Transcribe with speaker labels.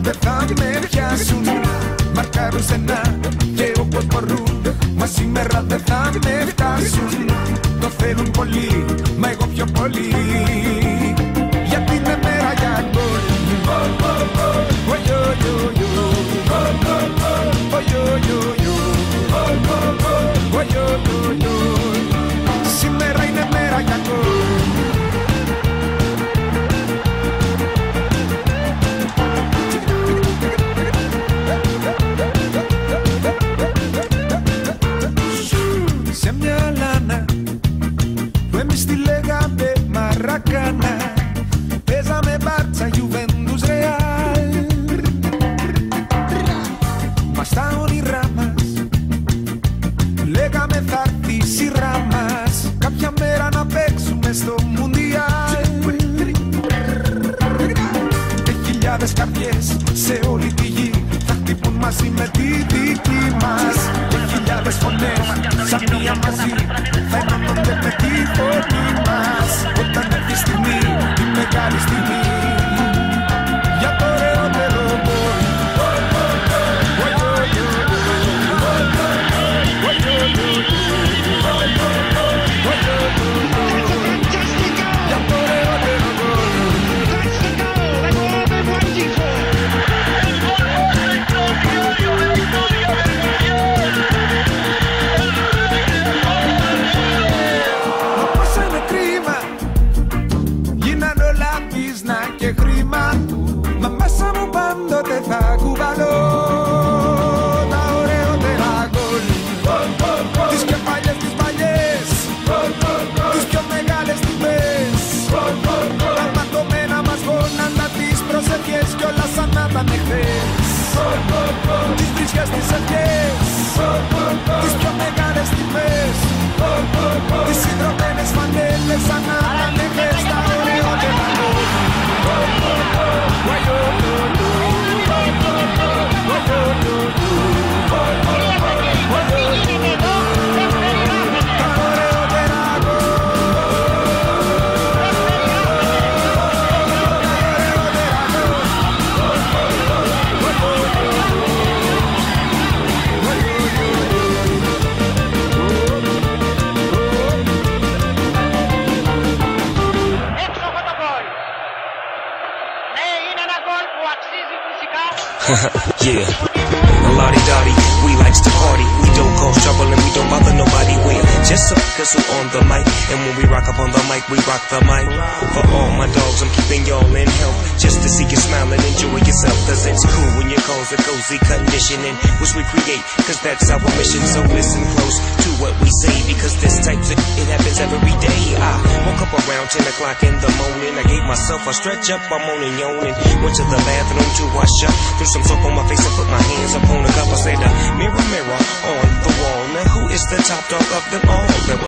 Speaker 1: δεν θα με πιάσουν. Μαρκάρουν στενά και όπως μπορούν, μα σήμερα δεν θα με φτάσουν. Το θέλουν πολύ, μα εγώ πιο πολύ, γιατί είναι μέρα για γκολ. Σήμερα είναι μέρα για γκολ. Σε μια λάνα που εμείς τη λέγαμε Μαρακάνα, παίζαμε Μπάρτσα, Γιουβέντους, Ρεάλ. Μα στα όνειρά μας λέγαμε θα έρθει η σειρά μας, κάποια μέρα να παίξουμε στο Μουντιάλ. Και χιλιάδες καρδιές σε όλη τη γη θα χτυπούν μαζί με τη δική μας. Και χιλιάδες φωνές σαν μία μαζί θα ενώνονται με τη φωνή μας, όταν έρθει η στιγμή, η μεγάλη στιγμή, για το ωραιότερο γκολ. Και χρήμα, μα μέσα μου πάντοτε θα κουβαλώ τα ωραιότερα γκολ. Τις πιο παλιές, τις παλιές, τις πιο μεγάλες στιγμές, τα ματωμένα μας γόνατα, τις προσευχές κι όλα σαν να ήταν χθες. Τις βρίσκες, τις ευχές, τις πιο μεγάλες στιγμές, τις συνδρομένες φανέλες σαν να ήταν χθες, τα ωραιότερα γκολ.
Speaker 2: Yeah, a lottie-dottie, we likes to party. We don't cause trouble and we don't bother nobody. We're just suckers who on the mic, and when we rock up on the mic, we rock the mic. For all my dogs, I'm keeping y'all in health, just to see you smile and enjoy yourself. Cause it's cool when you cause a cozy conditioning, which we create, cause that's our mission. So listen close to what we say, because this type of it happens every day. I woke up around 10 o'clock in the morning. I gave myself a stretch up, I'm moaning, yawning. Went to the bathroom to wash up, threw some soap on my face and put my hands up on the cup. I said, mirror, mirror on the wall, now who is the top dog of them all?